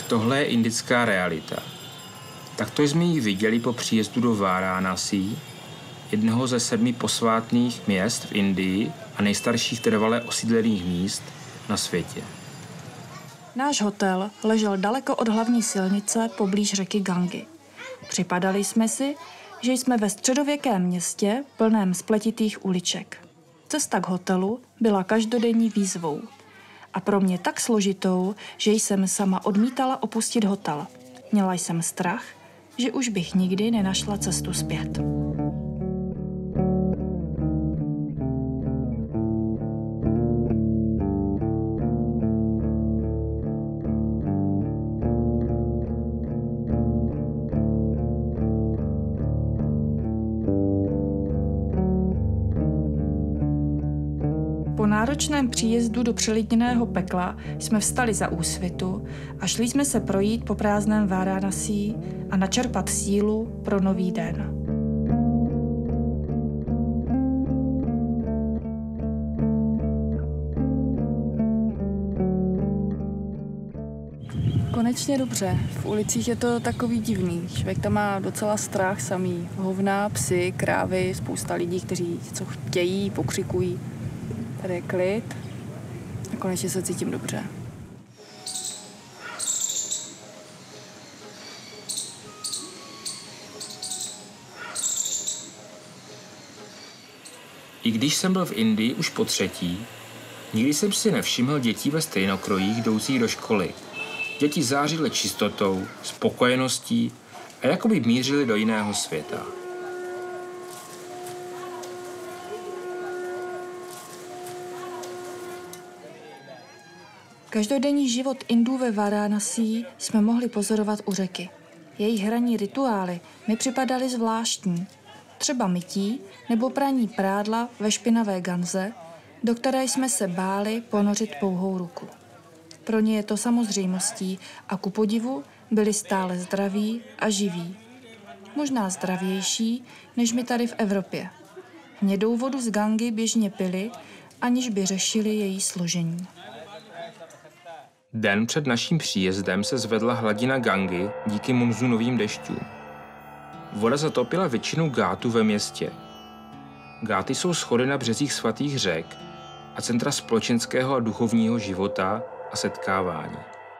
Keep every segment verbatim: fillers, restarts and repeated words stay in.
tohle je indická realita. Takto jsme ji viděli po příjezdu do Varanasi, jednoho ze sedmi posvátných měst v Indii a nejstarších trvale osídlených míst na světě. Náš hotel ležel daleko od hlavní silnice poblíž řeky Gangy. Připadali jsme si, že jsme ve středověkém městě plném spletitých uliček. Cesta k hotelu byla každodenní výzvou a pro mě tak složitou, že jsem sama odmítala opustit hotel. Měla jsem strach, že už bych nikdy nenašla cestu zpět. Po náročném příjezdu do přelidněného pekla jsme vstali za úsvitu a šli jsme se projít po prázdném Varanasi a načerpat sílu pro nový den. Konečně dobře. V ulicích je to takový divný. Člověk tam má docela strach, samý hovna, psy, krávy, spousta lidí, kteří něco chtějí, pokřikují. Tady je klid a konečně se cítím dobře. I když jsem byl v Indii už po třetí, nikdy jsem si nevšiml dětí ve stejnokrojích jdoucích do školy. Děti zářily čistotou, spokojeností a jakoby mířily do jiného světa. Každodenní život Indů ve Varanasi jsme mohli pozorovat u řeky. Jejich hraní rituály mi připadaly zvláštní. Třeba mytí nebo praní prádla ve špinavé ganze, do které jsme se báli ponořit pouhou ruku. Pro ně je to samozřejmostí a ku podivu byli stále zdraví a živí. Možná zdravější, než my tady v Evropě. Hnědou vodu z Gangy běžně pili, aniž by řešili její složení. Den před naším příjezdem se zvedla hladina Gangy díky monzunovým dešťům. Voda zatopila většinu gátů ve městě. Gáty jsou schody na březích svatých řek a centra společenského a duchovního života a setkávání.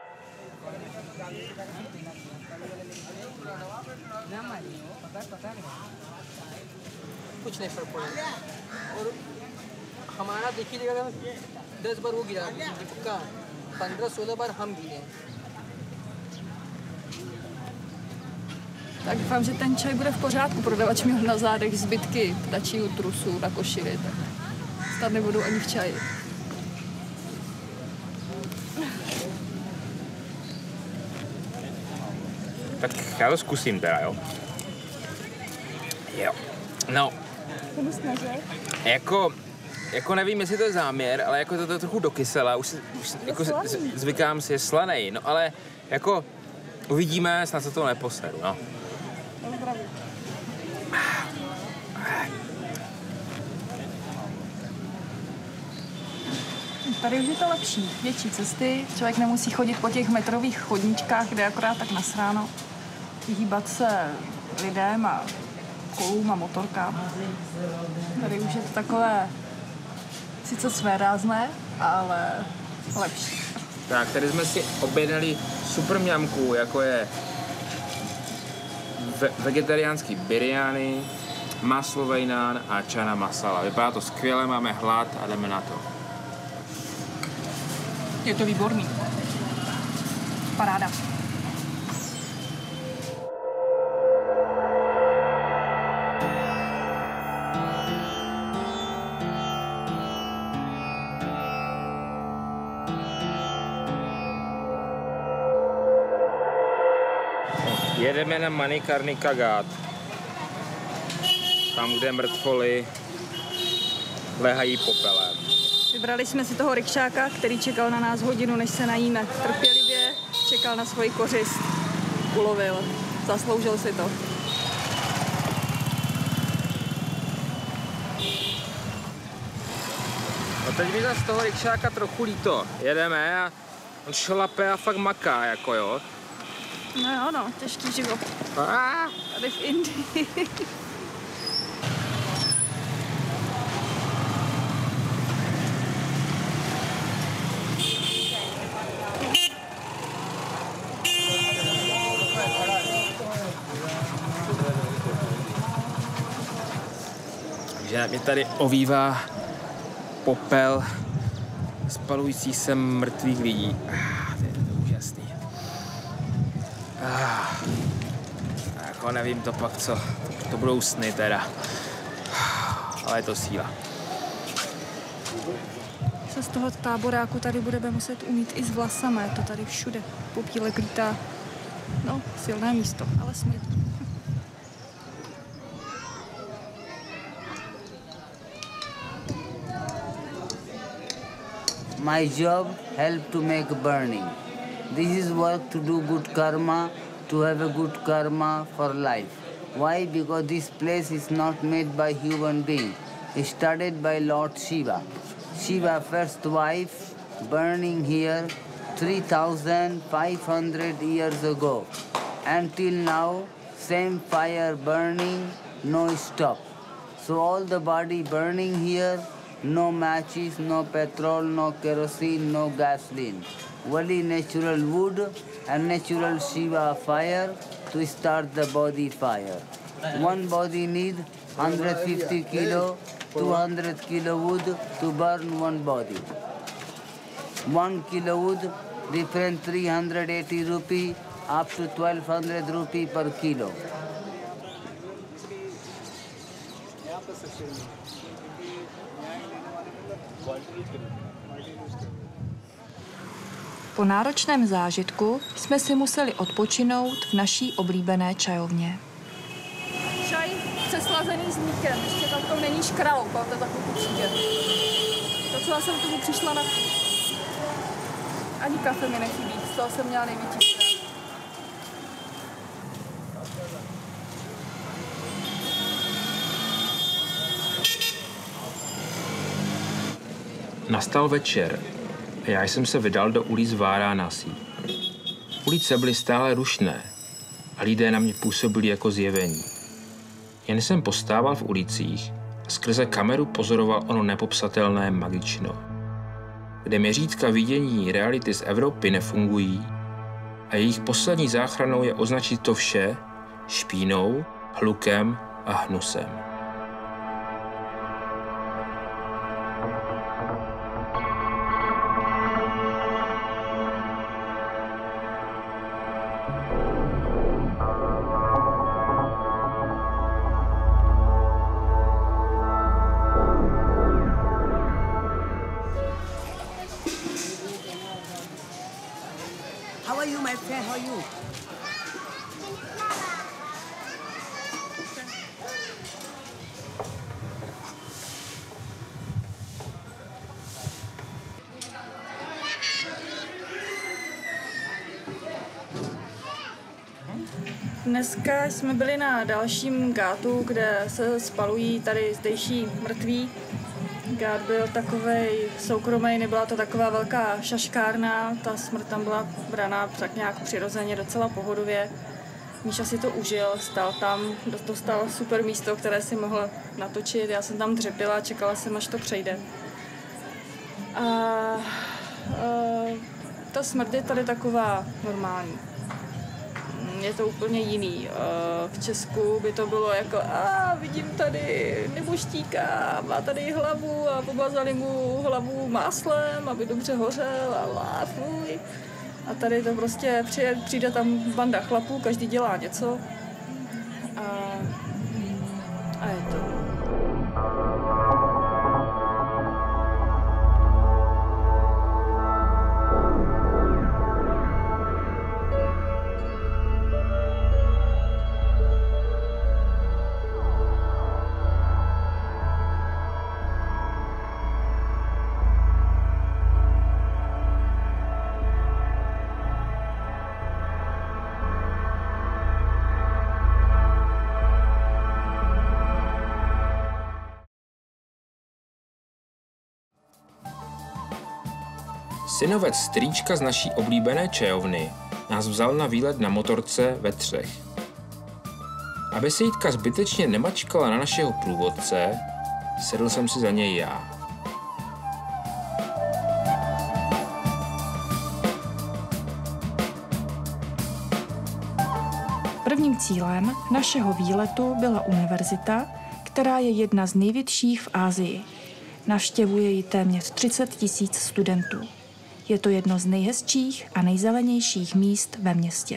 Tak doufám, že ten čaj bude v pořádku. Prodavač měl na zádech zbytky ptačího trusu na košili, tak snad nebudou ani v čaji. Tak já to zkusím teda, jo? Jo. No. Jako, jako nevím, jestli to je záměr, ale jako to, to je trochu dokysela. Už, už jako zvykám si, je slanej, no ale jako uvidíme, snad se to neposeru, no. Tady už je to lepší, větší cesty, člověk nemusí chodit po těch metrových chodníčkách, kde je akorát tak nasráno, vyhýbat se lidem a kolům a motorkám. Tady už je to takové sice svérázné, ale lepší. Tak, tady jsme si objednali super mňamku, jako je ve- vegetariánský biryány, maslovej nán a čana masala. Vypadá to skvěle, máme hlad a jdeme na to. Je to výborný. Paráda. Jedeme na Manikarnika Ghat. Tam, kde mrtvoly lehají popelem. Vybrali jsme si toho rikšáka, který čekal na nás hodinu, než se najíme. Trpělivě čekal na svoji kořist. Ulovil. Zasloužil si to. No teď mi z toho rikšáka trochu líto. Jedeme a on šlape a fakt maká, jako jo. No jo, no, těžký život. Tady v Indii. Takže mě tady ovívá popel spalujících se mrtvých lidí. Ah, to je to úžasný. Ah, jako nevím to pak, co. To budou sny teda. Ale je to síla. Se z toho táboráku tady budeme muset umít i s vlasama. Je to tady všude. Popílek lítá. No, silné místo, ale smrdí. My job help to make burning. This is work to do good karma, to have a good karma for life. Why? Because this place is not made by human being. It started by Lord Shiva. Shiva first wife burning here three thousand five hundred years ago. Until now, same fire burning, no stop. So all the body burning here, no matches, no petrol, no kerosene, no gasoline. Only natural wood and natural Shiva fire to start the body fire. One body need one hundred fifty kilo, two hundred kilo wood to burn one body. One kilo wood, different three hundred eighty rupee up to twelve hundred rupee per kilo. Po náročném zážitku jsme si museli odpočinout v naší oblíbené čajovně. Čaj přeslazený s mlíkem, ještě tam to není škraloup, ale to je takový přijde. Docela jsem tomu přišla na chuť. Ani kafe mi nechybí, z toho jsem měla největší strach. Nastal večer a já jsem se vydal do ulic Varanasi. Ulice byly stále rušné a lidé na mě působili jako zjevení. Jen jsem postával v ulicích a skrze kameru pozoroval ono nepopsatelné magično, kde měřítka vidění reality z Evropy nefungují a jejich poslední záchranou je označit to vše špínou, hlukem a hnusem. How are you, my friend? How are you? Dneska jsme byli na dalším gátu, kde se spalují tady zdejší mrtví. Gát byl takovej soukromý, nebyla to taková velká šaškárna, ta smrt tam byla braná tak nějak přirozeně, docela pohodově. Míša si to užil, stál tam, dostal super místo, které si mohl natočit, já jsem tam dřepila, čekala jsem, až to přejde. A, a ta smrt je tady taková normální. Je to úplně jiný. V Česku by to bylo jako a vidím tady neboštíka, má tady hlavu a pomazali mu hlavu máslem, aby dobře hořel a lá, fuj. A tady to prostě přijde, přijde tam banda chlapů, každý dělá něco a, a je to. Synovec strýčka z naší oblíbené čajovny nás vzal na výlet na motorce ve třech. Aby se Jitka zbytečně nemačkala na našeho průvodce, sedl jsem si za něj já. Prvním cílem našeho výletu byla univerzita, která je jedna z největších v Asii. Navštěvuje ji téměř třicet tisíc studentů. Je to jedno z nejhezčích a nejzelenějších míst ve městě.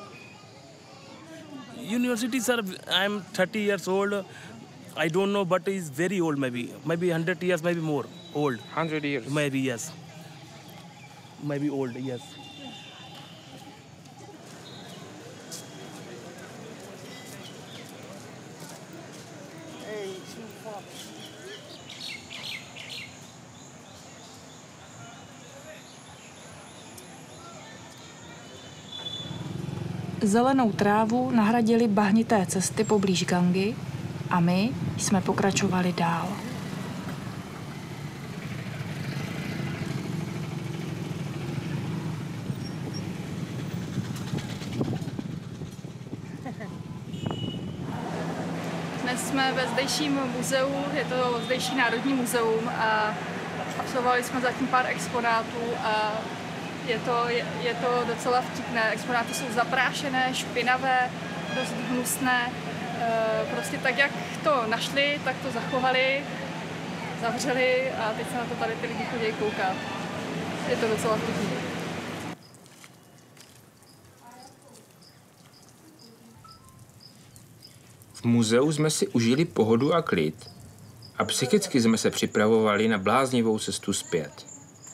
Universities are, I'm thirty years old. I don't know, but it's very old maybe. Maybe one hundred years, maybe more old. one hundred years. Maybe, yes. Maybe old, yes. Zelenou trávu nahradily bahnité cesty poblíž Gangy a my jsme pokračovali dál. Dnes jsme ve zdejším muzeu, je to zdejší národní muzeum a absolvovali jsme zatím pár exponátů a Je to, je, je to docela vtipné. Exponáty jsou zaprášené, špinavé, dost hnusné. E, prostě tak, jak to našli, tak to zachovali, zavřeli a teď se na to tady ty lidi chodí koukat. Je to docela vtipné. V muzeu jsme si užili pohodu a klid a psychicky jsme se připravovali na bláznivou cestu zpět.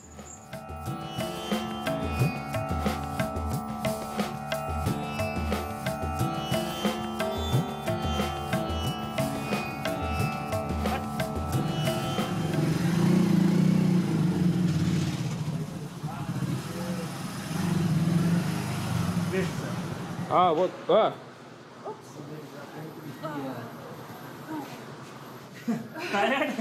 Ah, what? Ah. Tired?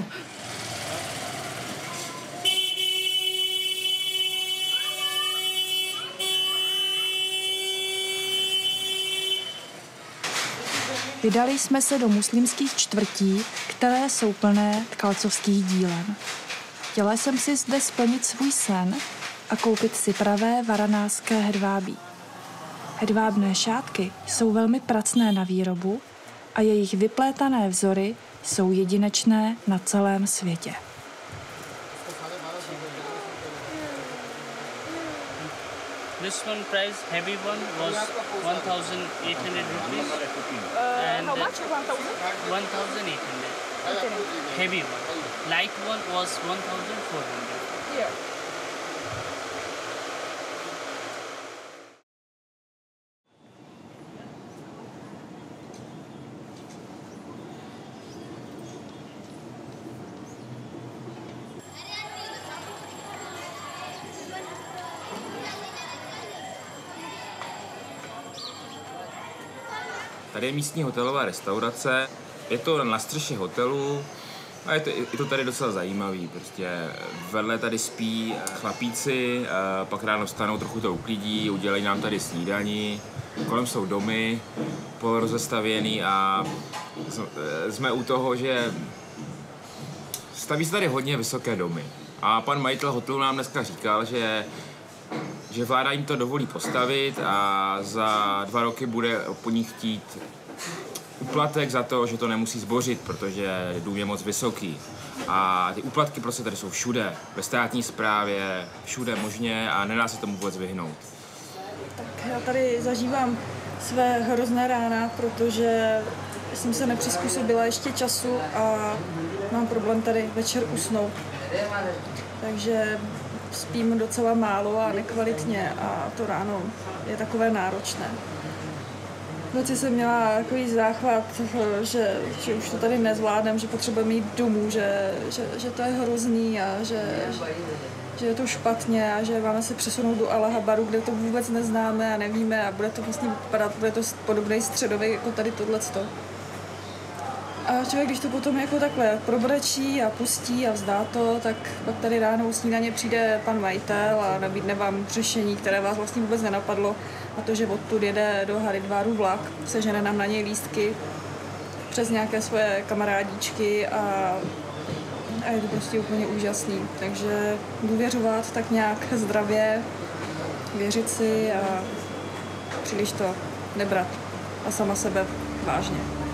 Vydali jsme se do muslimských čtvrtí, které jsou plné tkalcovských dílen. Chtěla jsem si zde splnit svůj sen a koupit si pravé varanáské hedvábí. Hedvábné šátky jsou velmi pracné na výrobu a jejich vyplétané vzory jsou jedinečné na celém světě. This one price, heavy one, was one thousand eight hundred rupees. Uh, and how much? one thousand? one thousand eight hundred. Heavy one. Light one was one thousand four hundred. Yeah. Tady je místní hotelová restaurace, je to na střeše hotelu a je to, je to tady docela zajímavý. Prostě vedle tady spí chlapíci, pak ráno vstanou, trochu to uklidí, udělají nám tady snídani, kolem jsou domy polorozestavěný a jsme u toho, že staví se tady hodně vysoké domy. A pan majitel hotelu nám dneska říkal, že že vláda jim to dovolí postavit a za dva roky bude po nich chtít úplatek za to, že to nemusí zbořit, protože dům je moc vysoký. A ty úplatky prostě tady jsou všude, ve státní správě, všude možně a nedá se tomu vůbec vyhnout. Tak já tady zažívám své hrozné rána, protože jsem se nepřizpůsobila ještě času a mám problém tady večer usnout. Takže spím docela málo a nekvalitně a to ráno je takové náročné. V noci jsem měla takový záchvat, že, že už to tady nezvládnem, že potřebujeme jít domů, že, že, že to je hrozný a že, že, že je to špatně a že máme se přesunout do Allahabaru, kde to vůbec neznáme a nevíme a bude to vlastně vypadat, bude to podobný středověk jako tady tohleto. A člověk, když to potom jako takhle probrečí a pustí a vzdá to, tak pak tady ráno u snídaně přijde pan majitel a nabídne vám řešení, které vás vlastně vůbec nenapadlo. A to, že odtud jede do Haridwaru vlak, sežene nám na něj lístky přes nějaké svoje kamarádíčky a, a je to prostě úplně úžasný. Takže důvěřovat tak nějak zdravě, věřit si a příliš to nebrat a sama sebe vážně.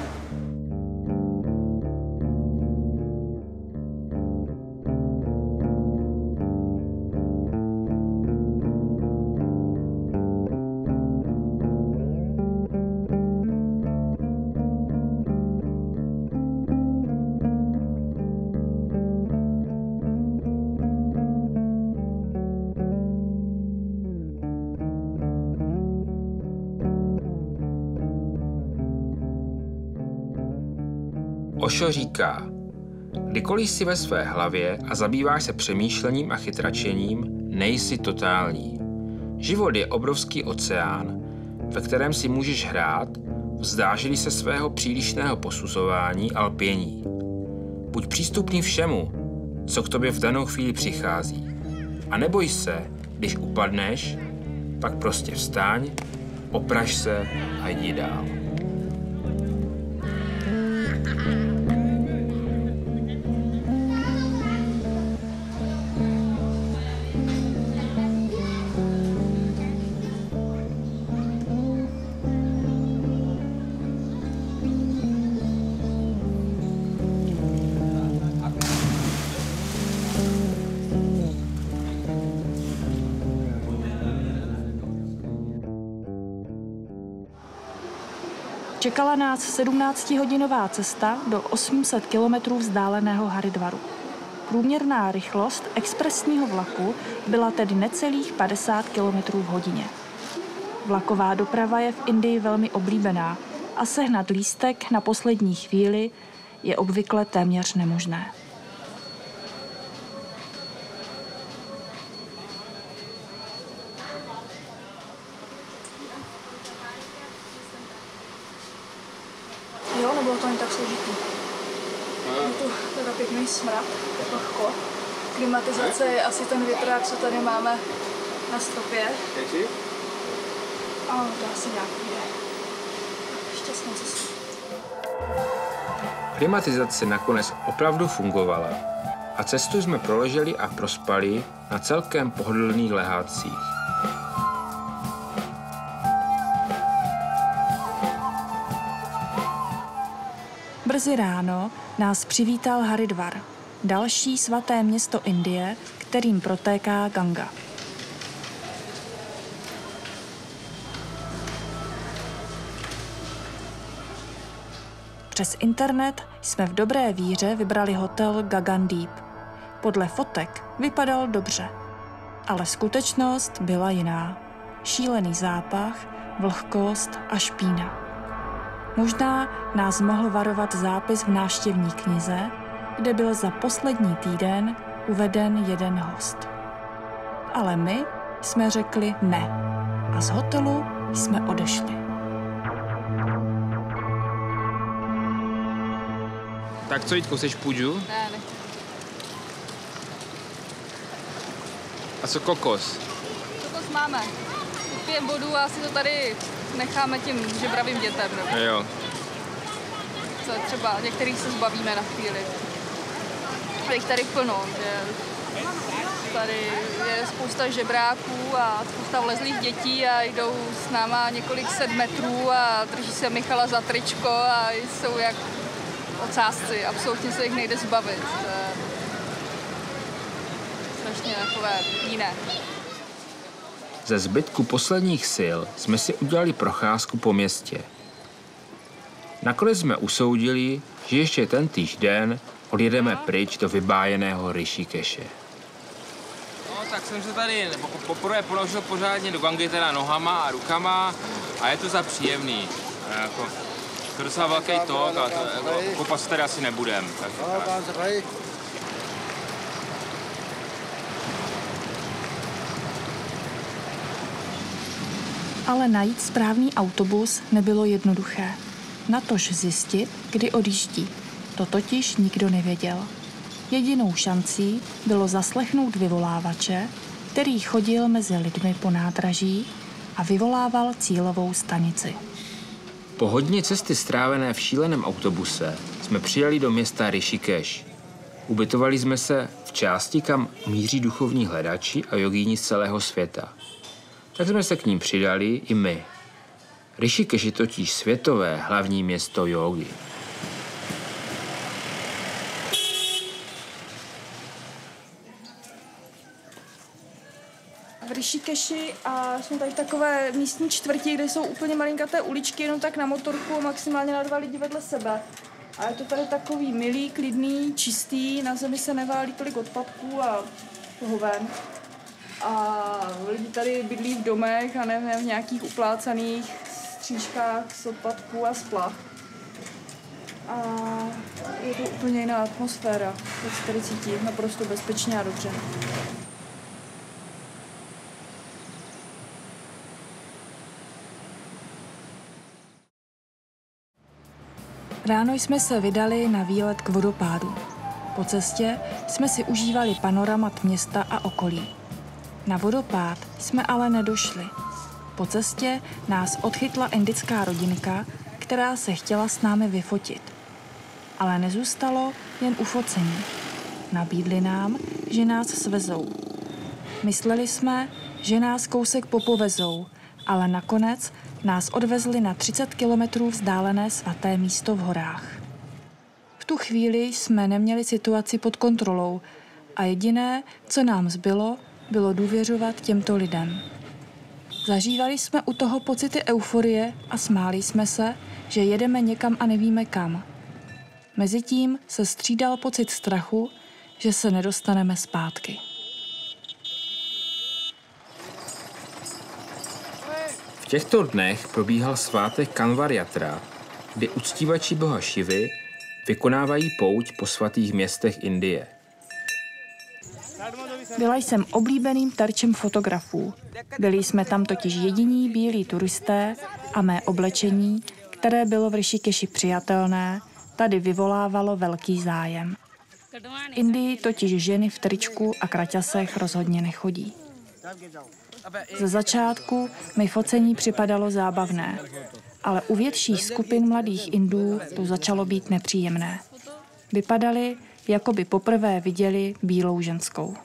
Osho říká, kdykoliv jsi ve své hlavě a zabýváš se přemýšlením a chytračením, nejsi totální. Život je obrovský oceán, ve kterém si můžeš hrát, vzdáš-li se svého přílišného posuzování a lpění. Buď přístupný všemu, co k tobě v danou chvíli přichází. A neboj se, když upadneš, pak prostě vstaň, opraž se a jdi dál. Čekala nás sedmnáctihodinová cesta do osm set kilometrů vzdáleného Haridwaru. Průměrná rychlost expresního vlaku byla tedy necelých padesát kilometrů v hodině. Vlaková doprava je v Indii velmi oblíbená a sehnat lístek na poslední chvíli je obvykle téměř nemožné. Jo, nebylo to ani tak složitý. Je tu teda pěkný smrad, vlhko. Klimatizace je asi ten větrák, co tady máme na stropě. Ale to asi nějak jde. Šťastnou cestu. Klimatizace nakonec opravdu fungovala a cestu jsme proleželi a prospali na celkem pohodlných lehácích. Brzy ráno nás přivítal Haridwar, další svaté město Indie, kterým protéká Ganga. Přes internet jsme v dobré víře vybrali hotel Gagandíp. Podle fotek vypadal dobře, ale skutečnost byla jiná. Šílený zápach, vlhkost a špína. Možná nás mohl varovat zápis v návštěvní knize, kde byl za poslední týden uveden jeden host. Ale my jsme řekli ne a z hotelu jsme odešli. Tak co, Jitko, chceš půjdu? Ne, nechci. A co kokos? Kokos máme. Pijeme vodu a si to tady necháme tím žebravým dětem. Nebo? Jo. Co třeba některých se zbavíme na chvíli. Jich tady plno. Že tady je spousta žebráků a spousta vlezlých dětí a jdou s náma několik set metrů a drží se Michala za tričko a jsou jak ocásci. Absolutně se jich nejde zbavit. Strašně takové jiné. Ze zbytku posledních sil jsme si udělali procházku po městě. Nakonec jsme usoudili, že ještě tentýž den odjedeme pryč do vybájeného Rishikeše. No, tak jsem se tady poprvé položil pořádně do Gangy teda nohama a rukama a je to za příjemný. Jako, to je docela velký tok a to, jako, kopat se tady asi nebudem. Takže tak. Ale najít správný autobus nebylo jednoduché. Natož zjistit, kdy odjíždí. To totiž nikdo nevěděl. Jedinou šancí bylo zaslechnout vyvolávače, který chodil mezi lidmi po nádraží a vyvolával cílovou stanici. Po hodně cesty strávené v šíleném autobuse jsme přijeli do města Rishikesh. Ubytovali jsme se v části, kam míří duchovní hledači a jogíni z celého světa. Tak jsme se k ním přidali i my. Rishikesh je totiž světové hlavní město jógy. V Rishikeshi a jsou tady takové místní čtvrti, kde jsou úplně malinkaté uličky, jenom tak na motorku, maximálně na dva lidi vedle sebe. A je to tady takový milý, klidný, čistý, na zemi se neválí tolik odpadků a toho ven. A lidi tady bydlí v domech a nevím, v nějakých uplácaných stříškách z odpadků a z plach. A je to úplně jiná atmosféra, jak se tady cítí naprosto bezpečně a dobře. Ráno jsme se vydali na výlet k vodopádu. Po cestě jsme si užívali panoramat města a okolí. Na vodopád jsme ale nedošli. Po cestě nás odchytla indická rodinka, která se chtěla s námi vyfotit. Ale nezůstalo jen u focení. Nabídli nám, že nás svezou. Mysleli jsme, že nás kousek popovezou, ale nakonec nás odvezli na třicet kilometrů vzdálené svaté místo v horách. V tu chvíli jsme neměli situaci pod kontrolou a jediné, co nám zbylo, bylo důvěřovat těmto lidem. Zažívali jsme u toho pocity euforie a smáli jsme se, že jedeme někam a nevíme kam. Mezitím se střídal pocit strachu, že se nedostaneme zpátky. V těchto dnech probíhal svátek Kanvar Jatra, kdy uctívači boha Šivy vykonávají pouť po svatých městech Indie. Byla jsem oblíbeným terčem fotografů. Byli jsme tam totiž jediní bílí turisté a mé oblečení, které bylo v Rishikeshi přijatelné, tady vyvolávalo velký zájem. V Indii totiž ženy v tričku a kraťasech rozhodně nechodí. Ze začátku mi focení připadalo zábavné, ale u větších skupin mladých Indů to začalo být nepříjemné. Vypadali, jako by poprvé viděli bílou ženskou.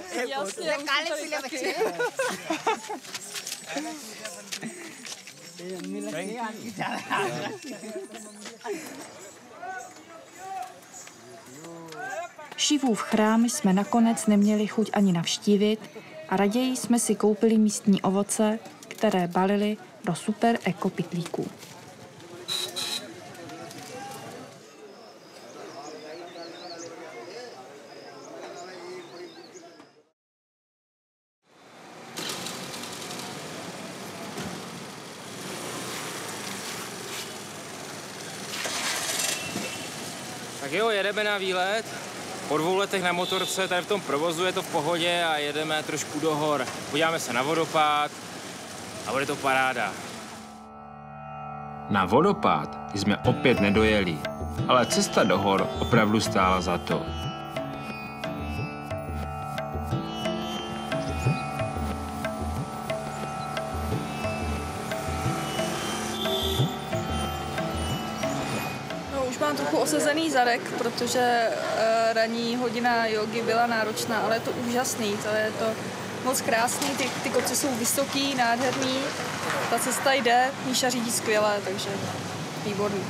Šivův chrám jsme nakonec neměli chuť ani navštívit a raději jsme si koupili místní ovoce, které balili do super eko pytlíků. Tak jo, jedeme na výlet. Po dvou letech na motorce, tady v tom provozu je to v pohodě a jedeme trošku do hor. Podíváme se na vodopád a bude to paráda. Na vodopád jsme opět nedojeli, ale cesta do hor opravdu stála za to. Mám trochu osezený zadek, protože uh, ranní hodina jogy byla náročná, ale je to úžasný, to je to moc krásný, ty, ty kopce jsou vysoký, nádherný, ta cesta jde, Míša řídí skvěle, takže výborný.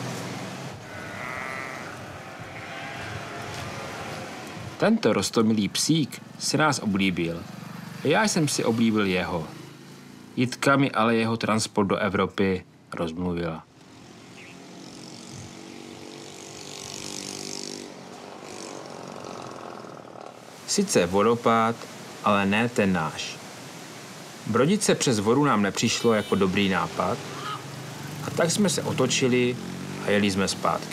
Tento roztomilý psík si nás oblíbil. Já jsem si oblíbil jeho. Jitka mi ale jeho transport do Evropy rozmluvila. Sice vodopád, ale ne ten náš. Brodit se přes vodu nám nepřišlo jako dobrý nápad a tak jsme se otočili a jeli jsme zpátky.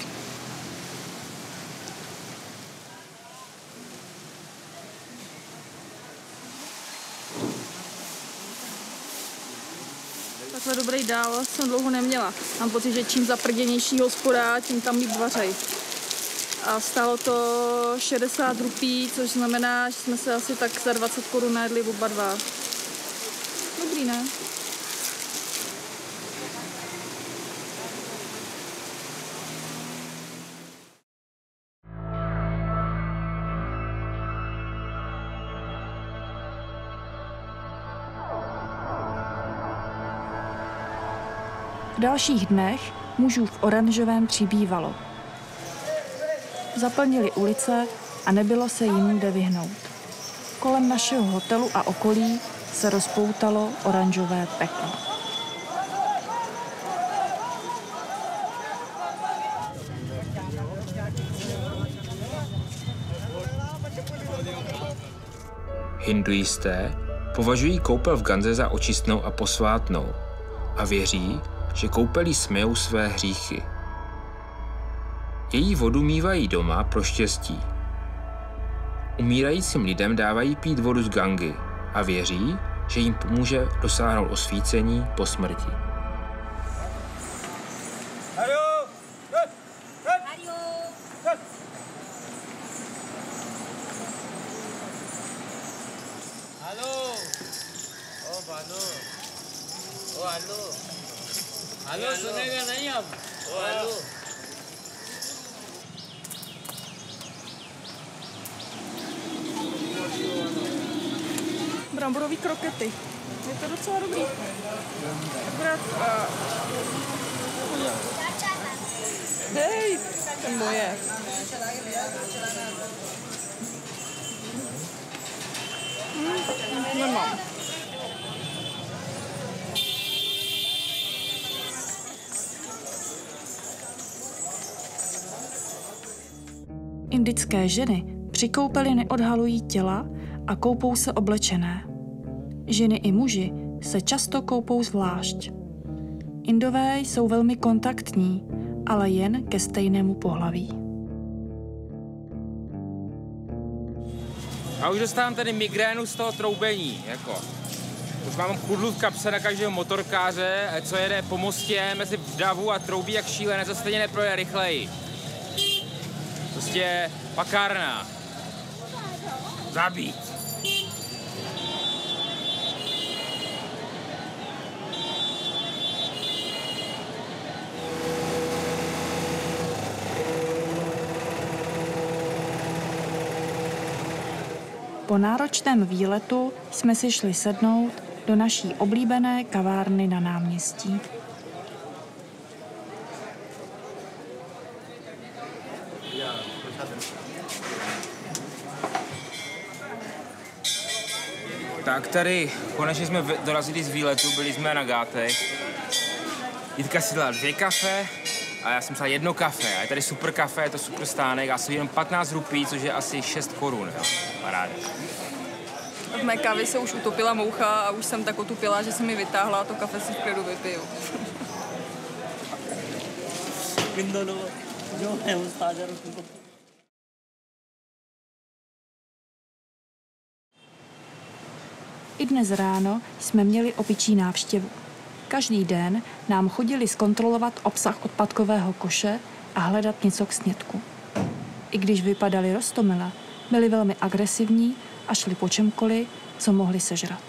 Takhle dobrý dál jsem dlouho neměla. Mám pocit, že čím zaprděnější hospoda, tím tam líp vařej. A stálo to šedesát rupí, což znamená, že jsme se asi tak za dvacet korun najedli oba dva. Dobrý, ne? V dalších dnech mužů v oranžovém přibývalo. Zaplnili ulice a nebylo se jim kde vyhnout. Kolem našeho hotelu a okolí se rozpoutalo oranžové peklo. Hinduisté považují koupel v Ganze za očistnou a posvátnou a věří, že koupelí smyjou své hříchy. Její vodu mívají doma pro štěstí. Umírajícím lidem dávají pít vodu z Gangy a věří, že jim pomůže dosáhnout osvícení po smrti. Hello सुनेगा नहीं अब oh hello Bramborový krokety. Je to docela dobrý. Akorát... Uh... Hej, ten moje. Hmm, nemám. Indické ženy při koupeli neodhalují těla a koupou se oblečené. Ženy i muži se často koupou zvlášť. Indové jsou velmi kontaktní, ale jen ke stejnému pohlaví. Já už dostávám tady migrénu z toho troubení, jako. Už mám chudlu v kapse na každého motorkáře, co jede po mostě mezi davu a troubí jak šílenec, to stejně neprojde rychleji. Prostě pakárna. Zabít. Po náročném výletu jsme si šli sednout do naší oblíbené kavárny na náměstí. Tak tady konečně jsme dorazili z výletu, byli jsme na gátech. Jitka si dala dvě kafe a já jsem si dal jedno kafe. A je tady super kafe, je to super stánek a jsou jenom patnáct rupí, což je asi šest korun. Jo. Paráda. V mé kávě se už utopila moucha a už jsem tak otupila, že jsem mi vytáhla a to kafe si v klidu vypiju. I dnes ráno jsme měli opičí návštěvu. Každý den nám chodili zkontrolovat obsah odpadkového koše a hledat něco k snědku. I když vypadali roztomile, byli velmi agresivní a šli po čemkoliv, co mohli sežrat.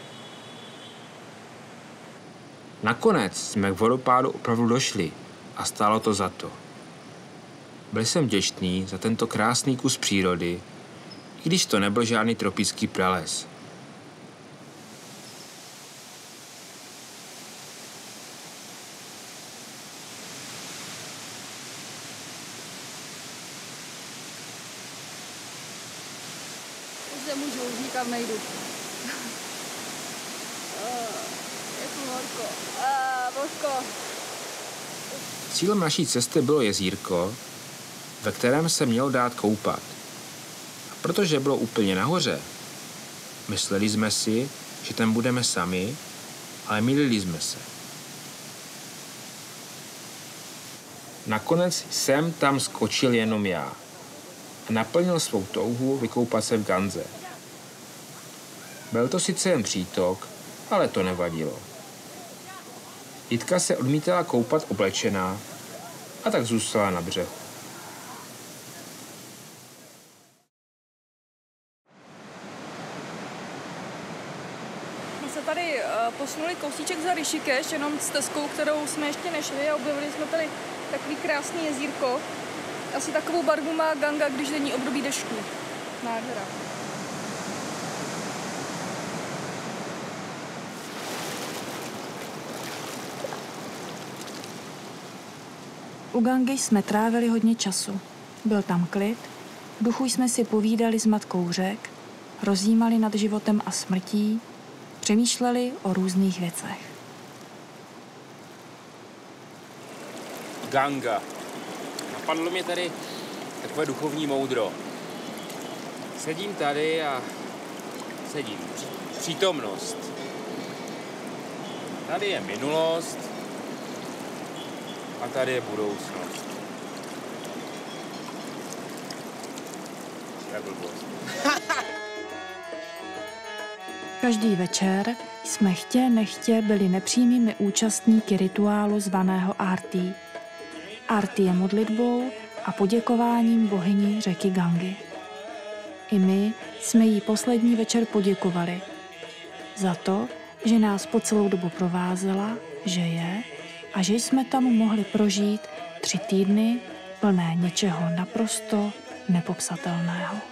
Nakonec jsme k vodopádu opravdu došli a stálo to za to. Byl jsem vděčný za tento krásný kus přírody, i když to nebyl žádný tropický prales. Už nemůžu, už nikam nejdu. Je tu horko. Božko. Cílem naší cesty bylo jezírko, ve kterém se mělo dát koupat. A protože bylo úplně nahoře, mysleli jsme si, že tam budeme sami, ale mýlili jsme se. Nakonec jsem tam skočil jenom já a naplnil svou touhu vykoupat se v Ganze. Byl to sice jen přítok, ale to nevadilo. Jitka se odmítala koupat oblečená a tak zůstala na břehu. My se tady uh, posunuli kousíček za Rishikesh, jenom stezkou, kterou jsme ještě nešli a objevili jsme tady takový krásný jezírko. Asi takovou barvu má Ganga, když není období dešťů. Nádhera. U Gangy jsme trávili hodně času. Byl tam klid, v duchu jsme si povídali s matkou řek, rozjímali nad životem a smrtí, přemýšleli o různých věcech. Ganga. Napadlo mě tady takové duchovní moudro. Sedím tady a sedím. Přítomnost. Tady je minulost a tady je budoucnost. To je blbost. Každý večer jsme chtě nechtě byli nepřímými účastníky rituálu zvaného Arti. Arti je modlitbou a poděkováním bohyni řeky Gangy. I my jsme jí poslední večer poděkovali za to, že nás po celou dobu provázela, že je a že jsme tam mohli prožít tři týdny plné něčeho naprosto nepopsatelného.